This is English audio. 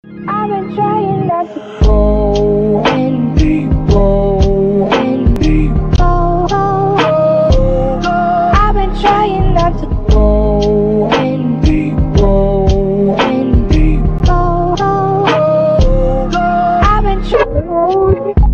I've been trying not to go in deep, go in deep, go, go, go. I've been trying not to go in deep, go in deep, go, go, go. I've been trying.